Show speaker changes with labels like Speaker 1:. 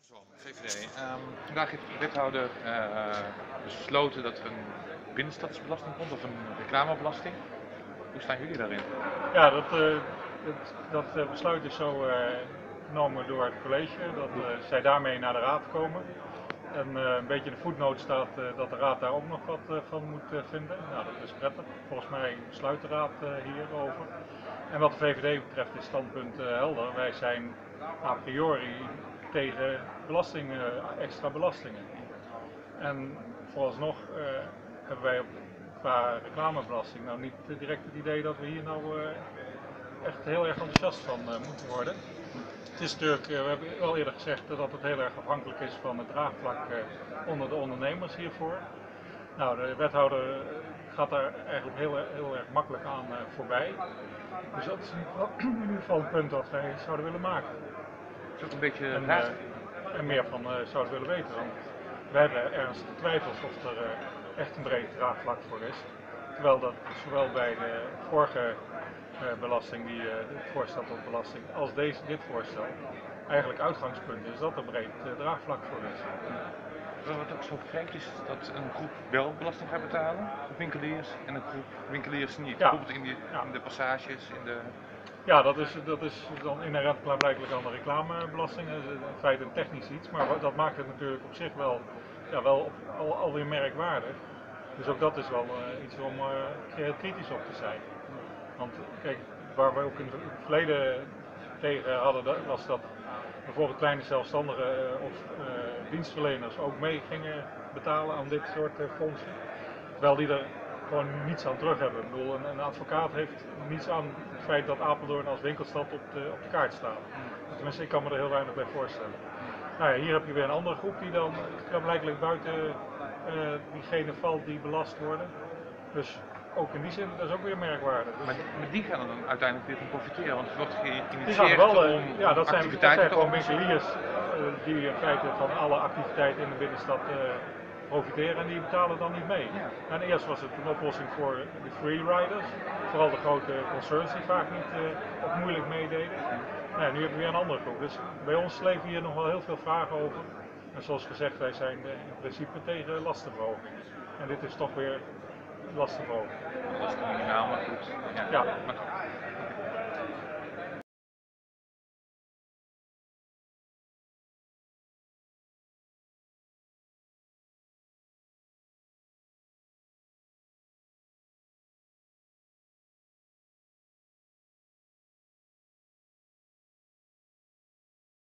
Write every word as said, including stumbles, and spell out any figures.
Speaker 1: Zalm, V V D. Um, vandaag heeft de wethouder uh, besloten dat er een binnenstadsbelasting komt of een reclamebelasting. Hoe staan jullie daarin?
Speaker 2: Ja, dat, uh, dat, dat besluit is zo uh, genomen door het college, dat uh, zij daarmee naar de raad komen. En uh, een beetje in de voetnoot staat uh, dat de raad daar ook nog wat uh, van moet uh, vinden. Nou, dat is prettig. Volgens mij besluit de raad uh, hierover. En wat de V V D betreft is het standpunt uh, helder. Wij zijn a priori tegen belasting, uh, extra belastingen. En vooralsnog uh, hebben wij op, qua reclamebelasting nou niet direct het idee dat we hier nou uh, echt heel erg enthousiast van uh, moeten worden. Het is natuurlijk, uh, we hebben al eerder gezegd dat het heel erg afhankelijk is van het draagvlak uh, onder de ondernemers hiervoor. Nou, de wethouder gaat daar eigenlijk heel, heel erg makkelijk aan uh, voorbij. Dus dat is in ieder, geval, in ieder geval een punt dat wij zouden willen maken.
Speaker 1: Is ook een beetje
Speaker 2: en,
Speaker 1: raar.
Speaker 2: Uh, en meer van uh, zouden willen weten. Want wij hebben ernstige twijfels of er uh, echt een breed draagvlak voor is. Terwijl dat zowel bij de vorige uh, belasting, die, uh, het voorstel tot belasting, als deze, dit voorstel, eigenlijk uitgangspunt is dat er breed uh, draagvlak voor is.
Speaker 1: Wat ook zo vreemd is, dat een groep wel belasting gaat betalen, winkeliers, en een groep winkeliers niet.
Speaker 2: Ja.
Speaker 1: Bijvoorbeeld in, die,
Speaker 2: Ja.
Speaker 1: in de passages, in de...
Speaker 2: Ja, dat is, dat is dan inherent klaarblijkelijk aan de reclamebelasting. Dat is in feite een technisch iets, maar dat maakt het natuurlijk op zich wel, ja, wel op, al, alweer merkwaardig. Dus ook dat is wel uh, iets om uh, heel kritisch op te zijn. Want kijk, waar we ook in het verleden tegen hadden, was dat bijvoorbeeld kleine zelfstandigen uh, of uh, dienstverleners ook mee gingen betalen aan dit soort uh, fondsen. Terwijl die er gewoon niets aan terug hebben. Ik bedoel, een, een advocaat heeft niets aan het feit dat Apeldoorn als winkelstad op de, op de kaart staat. Tenminste, ik kan me er heel weinig bij voorstellen. Nou ja, hier heb je weer een andere groep die dan blijkbaar buiten uh, diegene valt die belast worden. Dus ook in die zin, dat is ook weer merkwaardig. Dus
Speaker 1: maar, maar die gaan er dan uiteindelijk weer van profiteren, want het wordt geïnitieerd
Speaker 2: die gaan wel,
Speaker 1: om
Speaker 2: ja, dat zijn, dat zijn gewoon
Speaker 1: te
Speaker 2: winkeliers uh, die in feite van alle activiteiten in de binnenstad uh, profiteren en die betalen dan niet mee.
Speaker 1: Ja.
Speaker 2: En eerst was het een oplossing voor de freeriders, vooral de grote concerns die vaak niet uh, of moeilijk meededen. Nou, nu hebben we weer een andere groep. Dus bij ons leven hier nog wel heel veel vragen over. En zoals gezegd, wij zijn uh, in principe tegen lastenverhoging. En dit is toch weer lastenverhoging.
Speaker 1: Dat is minimaal, maar goed. Ja.
Speaker 2: Ja.
Speaker 1: Maar